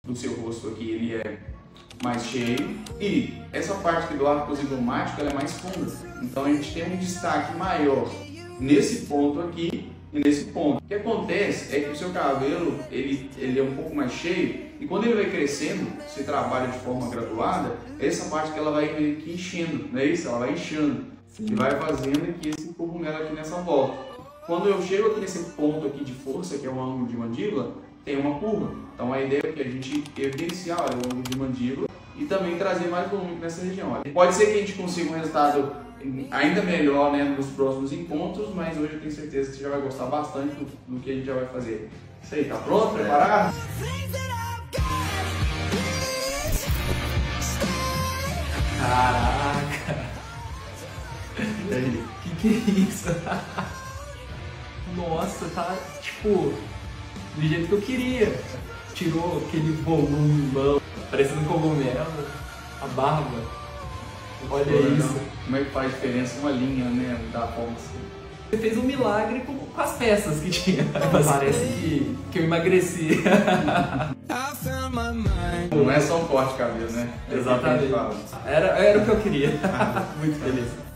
do seu rosto aqui ele é mais cheio, e essa parte aqui do arco zigomático ela é mais funda. Então a gente tem um destaque maior nesse ponto aqui e nesse ponto. O que acontece é que o seu cabelo ele é um pouco mais cheio, e quando ele vai crescendo, você trabalha de forma graduada, essa parte que ela vai meio que enchendo, não é isso? Ela vai inchando. Sim. E vai fazendo aqui esse cogumelo aqui nessa volta. Quando eu chego aqui nesse ponto aqui de força, que é o ângulo de mandíbula, tem uma curva. Então a ideia é que a gente evidenciar o ângulo de mandíbula e também trazer mais volume nessa região. Pode ser que a gente consiga um resultado ainda melhor, né, nos próximos encontros, mas hoje eu tenho certeza que você já vai gostar bastante do que a gente já vai fazer. Isso aí, tá pronto? Preparado? Caraca! E aí? Que é isso? Nossa, tá tipo do jeito que eu queria. Tirou aquele volumão, parecendo um cogumelo, a barba. Olha isso. Como é que faz diferença uma linha, né, da forma assim. Você fez um milagre com as peças que tinha. Parece que eu emagreci. Não é só um corte de cabelo, né? Exatamente. Era o que eu queria. Muito feliz.